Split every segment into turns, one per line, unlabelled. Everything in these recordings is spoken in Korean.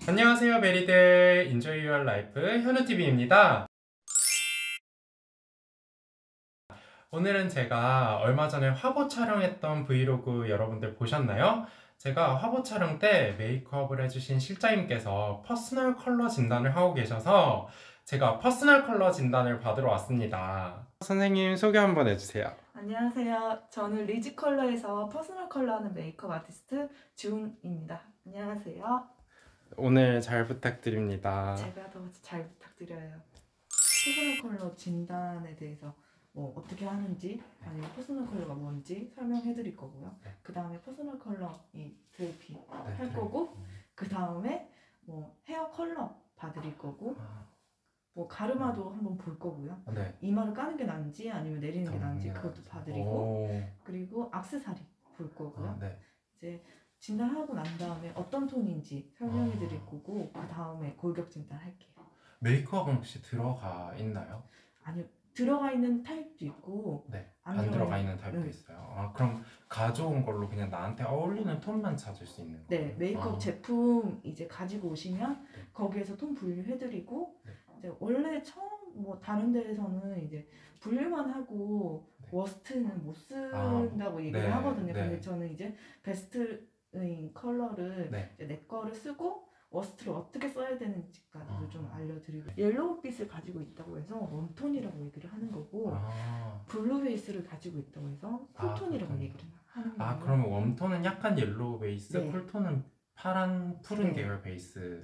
안녕하세요 베리들, 인조이 유얼 라이프 현우TV입니다. 오늘은 제가 얼마 전에 화보 촬영했던 브이로그 여러분들 보셨나요? 제가 화보 촬영 때 메이크업을 해주신 실장님께서 퍼스널 컬러 진단을 하고 계셔서 제가 퍼스널 컬러 진단을 받으러 왔습니다. 선생님 소개 한번 해주세요.
안녕하세요. 저는 리즈 컬러에서 퍼스널 컬러 하는 메이크업 아티스트 주은입니다. 안녕하세요.
오늘 잘 부탁드립니다.
제가 더 잘 부탁드려요. 퍼스널 컬러 진단에 대해서 어떻게 하는지 아니면 퍼스널 컬러가 뭔지 설명해 드릴 거고요. 그 다음에 퍼스널 컬러 이 드레이피 할 거고, 그 다음에 헤어 컬러 봐드릴 거고, 가르마도 한번 볼 거고요.
네.
이마를 까는 게 나은지 아니면 내리는 게 나은지 그것도 봐드리고, 그리고 액세서리 볼 거고요. 이제 진단하고 난 다음에 어떤 톤인지 설명해 드릴 거고, 그 다음에 골격 진단 할게요.
메이크업은 혹시 들어가 있나요?
아니요, 들어가 있는 타입도 있고
안 들어가 있는 타입도 있어요. 그럼 가져온 걸로 그냥 나한테 어울리는 톤만 찾을 수 있는 거예요?
네, 메이크업 제품 이제 가지고 오시면 거기에서 톤 분류해드리고, 이제 원래 처음 다른 데에서는 이제 분류만 하고 워스트는 못 쓴다고 얘기를 하거든요. 근데 저는 이제 베스트인 컬러를 이제 내 거를 쓰고 워스트를 어떻게 써야 되는지까지도 좀 알려드리고, 옐로우빛을 가지고 있다고 해서 웜톤이라고 얘기를 하는 거고, 블루 베이스를 가지고 있다고 해서 쿨톤이라고 얘기를 하는 거예요.
그러면 웜톤은 약간 옐로우 베이스, 쿨톤은 파란 푸른 계열 베이스.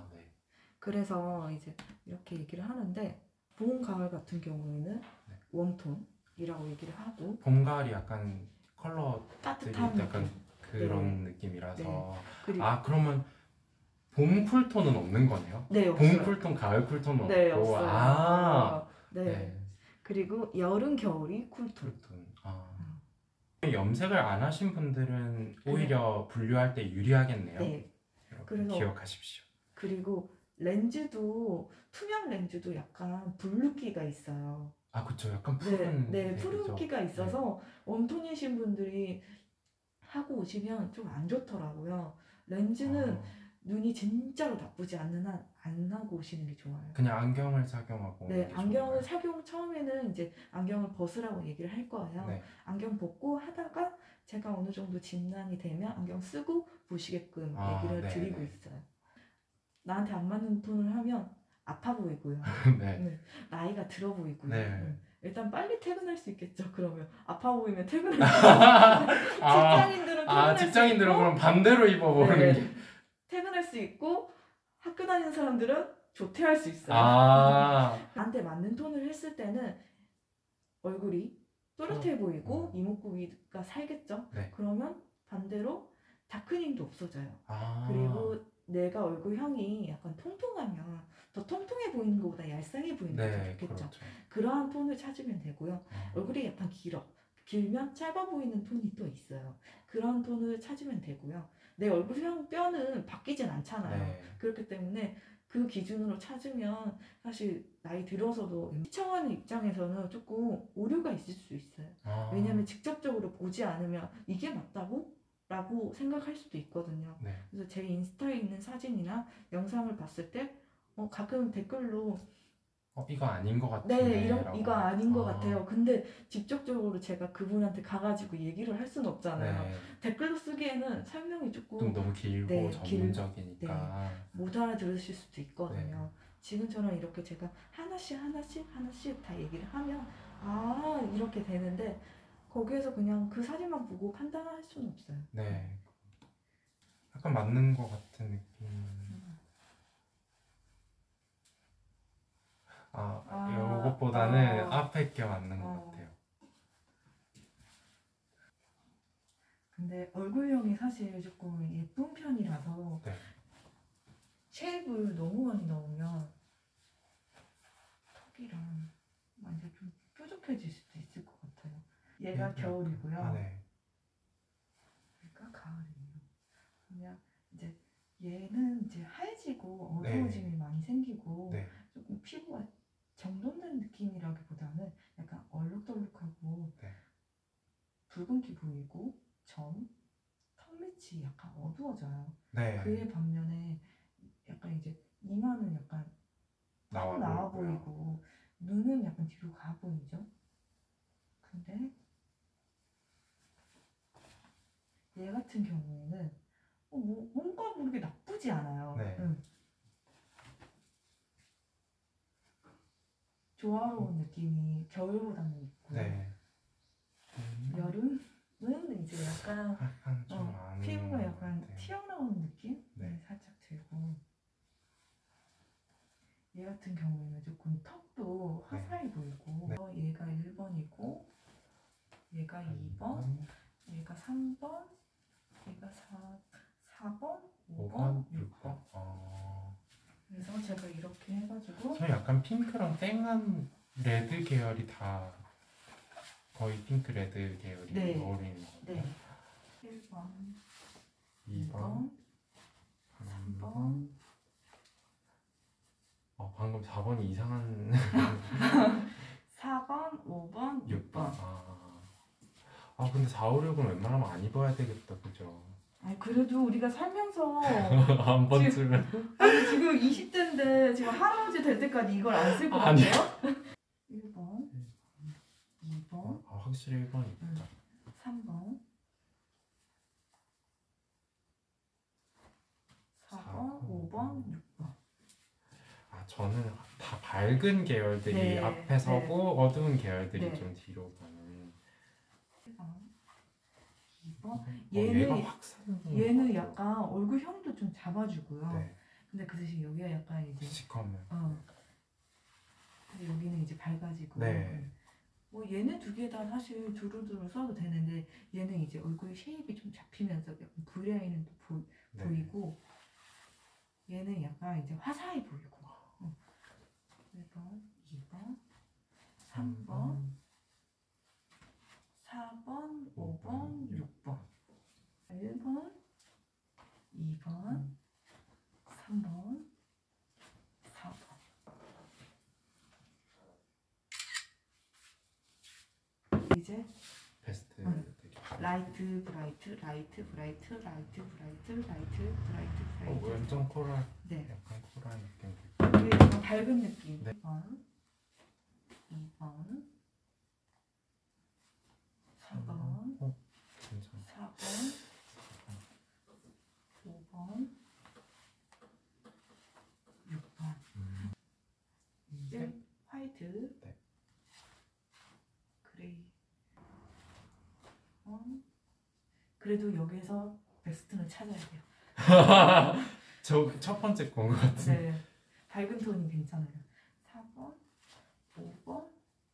그래서 이제 이렇게 얘기를 하는데, 봄, 가을 같은 경우에는 웜톤이라고 얘기를 하고,
봄, 가을이 약간 컬러들이
따뜻한
약간 그런 느낌이라서. 그러면 봄 쿨톤은 없는 거네요?
네,
없어요. 봄 쿨톤, 가을 쿨톤은 없고.
네, 없어요.
네.
그리고 여름, 겨울이 쿨톤.
염색을 안 하신 분들은 오히려 분류할 때 유리하겠네요.
네.
그래서 기억하십시오.
그리고 렌즈도, 투명 렌즈도 약간 붉기가 있어요.
그쵸. 약간 푸른.
푸른기가 있어서 웜톤이신 분들이 하고 오시면 좀 안 좋더라고요. 렌즈는 눈이 진짜로 나쁘지 않는 한 안 하고 오시는 게 좋아요.
그냥 안경을 착용하고.
안경을 착용 처음에는 이제 안경을 벗으라고 얘기를 할 거예요. 안경 벗고 하다가 제가 어느 정도 진단이 되면 안경 쓰고 보시게끔 얘기를 드리고 있어요. 나한테 안 맞는 톤을 하면 아파 보이고요. 나이가 들어 보이고요. 일단 빨리 퇴근할 수 있겠죠. 그러면 아파 보이면 퇴근할 수 있고,
직장인들은 그럼 반대로 입어보는 게.
퇴근할 수 있고, 학교 다니는 사람들은 조퇴할 수 있어요. 나한테 맞는 톤을 했을 때는 얼굴이 또렷해 보이고 이목구비가 살겠죠. 그러면 반대로 다크닝도 없어져요. 그리고 내가 얼굴형이 약간 통통하면 더 통통해 보이는 것보다 얄쌍해 보이는 게 좋겠죠. 그렇죠. 그러한 톤을 찾으면 되고요. 얼굴이 약간 길면 짧아 보이는 톤이 또 있어요. 그런 톤을 찾으면 되고요. 내 얼굴형 뼈는 바뀌진 않잖아요. 그렇기 때문에 그 기준으로 찾으면 사실 나이 들어서도 시청하는 입장에서는 조금 오류가 있을 수 있어요. 왜냐하면 직접적으로 보지 않으면 이게 맞다고? 라고 생각할 수도 있거든요. 그래서 제 인스타에 있는 사진이나 영상을 봤을 때 가끔 댓글로
이거 아닌 것 같은데.
이거 아닌 것 같아요. 근데 직접적으로 제가 그분한테 가가지고 얘기를 할 수는 없잖아요. 댓글로 쓰기에는 설명이 조금
너무 길고 전문적이니까
못 알아들으실 수도 있거든요. 지금처럼 이렇게 제가 하나씩 다 얘기를 하면 이렇게 되는데, 거기에서 그냥 그 사진만 보고 판단할 수는 없어요.
약간 맞는 것 같은 느낌. 이것보다는 앞에 게 맞는 것 같아요.
근데 얼굴형이 사실 조금 예쁜 편이라서 쉐입을 너무 많이 넣으면 턱이랑 완전 좀 뾰족해질 수도 있을 것 같아요. 얘가 겨울이고요. 얘가 가을이에요. 그냥 이제 얘는 이제 하얘지고 어두워짐이 많이 생기고 조금 피부가 정돈된 느낌이라기보다는 약간 얼룩덜룩하고 붉은기 보이고 턱 밑이 약간 어두워져요. 그에 반면에 약간 이마는 약간 나와 보이고 눈은 약간 뒤로 가 보이죠? 근데 얘 같은 경우에는 뭔가 모르게 나쁘지 않아요.
네.
조화로운 느낌이 겨울보다는 있고
네.
여름은 이제 약간
좀 안
피부가
것
약간
같아요.
튀어나온 느낌?
네.
살짝 들고 얘 같은 경우에는 조금 턱도 화사해 보이고
네.
얘가 1번이고 얘가 2번 얘가 3번 얘가 4번 5번 6번 그래서 제가 이렇게 해가지고
저는 약간 핑크랑 땡한 레드 계열이 다 거의 핑크 레드 계열이
네.
어울리는 것 같아요.
네. 1번
2번
3번
방금 4번이 이상한
4번 5번
6번 근데 4, 5, 6은 웬만하면 안 입어야 되겠다 그죠?
아니 그래도 우리가 살면서
한 번쯤은
아니 지금 20대인데 지금 할아버지 될 때까지 이걸 안 쓸 것
아니요.
같아요? 1번 2번
확실히 1번 이쁘다.
3번 4번 5번 6번
저는 다 밝은 계열들이
네,
앞에 서고 어두운 계열들이
네.
좀 뒤로 가는
1번 2번
얘가 확 사는
얘는 약간 얼굴형도 좀 잡아주고요.
네.
근데 그 대신 여기가 약간 이제
시커먼
근데 여기는 이제 밝아지고
네.
얘는 두 개 다 사실 두루두루 써도 되는데 얘는 이제 얼굴 쉐입이 좀 잡히면서 약간 V라인은 또
네.
보이고 얘는 약간 이제 화사해 보이고 1번 2번 3번 4번 5번 6번 1번 2번 3번 4번 이제
베스트 되게
라이트 브라이트 라이트 브라이트 라이트 브라이트 라이트 브라이트 브라이트
완전 코랄
네
약간 코랄 느낌
이게 약간 밝은 느낌
네.
1번 2번 3번
괜찮아
4번 5번 6번 이제 화이트
네.
그레이 그래도 여기서 베스트는 찾아야 돼요.
저 첫 번째 건 것 같은데
네, 밝은 톤이 괜찮아요. 4번, 5번,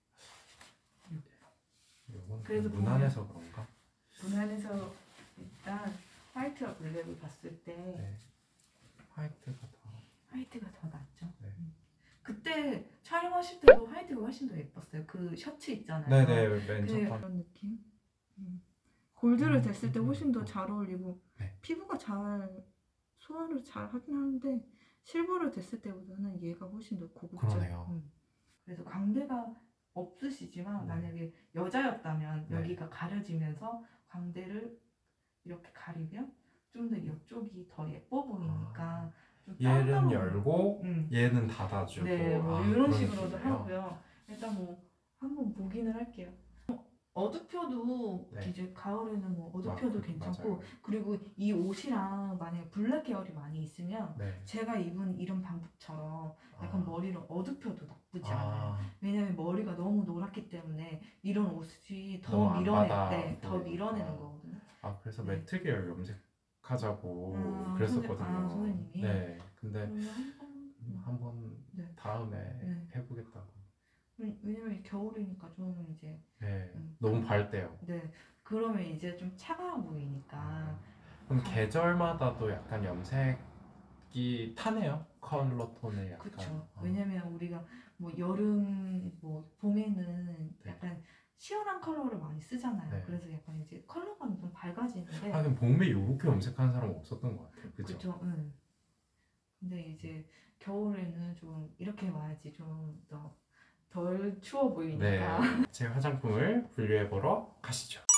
6번.
이건
그래도
무난해서 그런가?
무난해서 일단 화이트와 블랙을 봤을 때
네. 화이트가
더 낫죠.
네.
그때 촬영하실 때도 화이트가 훨씬 더 예뻤어요. 그 셔츠 있잖아요.
네네 맨 첫 번째
그런 느낌. 골드를 댔을 때 훨씬 더 잘 어울리고
네.
피부가 잘 소화를 잘 하긴 하는데 실버를 댔을 때보다는 얘가 훨씬 더 고급져.
그러네요.
그래서 광대가 없으시지만
네.
만약에 여자였다면
네.
여기가 가려지면서 광대를 이렇게 가리면 좀 더 이쪽이 더 예뻐 보이니까 좀
얘는
땅땅한-
열고 얘는 닫아주고
네, 뭐 이런
그런
식으로도
느낌이에요?
하고요. 일단 뭐 한번 보기는 할게요. 어두표도
네.
이제 가을에는 뭐 어두표도 괜찮고
맞아요.
그리고 이 옷이랑 만약에 블랙 계열이 많이 있으면
네.
제가 입은 이런 방법처럼 약간 머리를 어두펴도 나쁘지 않아요.
아,
왜냐면 머리가 너무 노랗기 때문에 이런 옷이
너무
더
안
밀어내,
받아
더
보이니까.
밀어내는 거거든요.
그래서
네.
매트 계열 염색하자고
아,
그랬었거든요.
선생님이?
네, 근데
그러면
한번
네.
다음에
네.
해보겠다고.
왜냐면 겨울이니까 좀 이제
네, 너무 밝대요.
네 그러면 이제 좀 차가워 보이니까
그럼 계절마다도 약간 염색이 타네요? 컬러 톤을 약간.
그렇죠. 왜냐면 우리가 뭐 여름 뭐 봄에는
네.
약간 시원한 컬러를 많이 쓰잖아요.
네.
그래서 약간 이제 컬러감이 좀 밝아지는데
하긴 봄에 이렇게 염색하는 사람 없었던 것 같아요. 그죠?
그렇죠. 응. 근데 이제 겨울에는 좀 이렇게 와야지 좀 더 덜 추워 보이니까.
네, 제 화장품을 분류해보러 가시죠.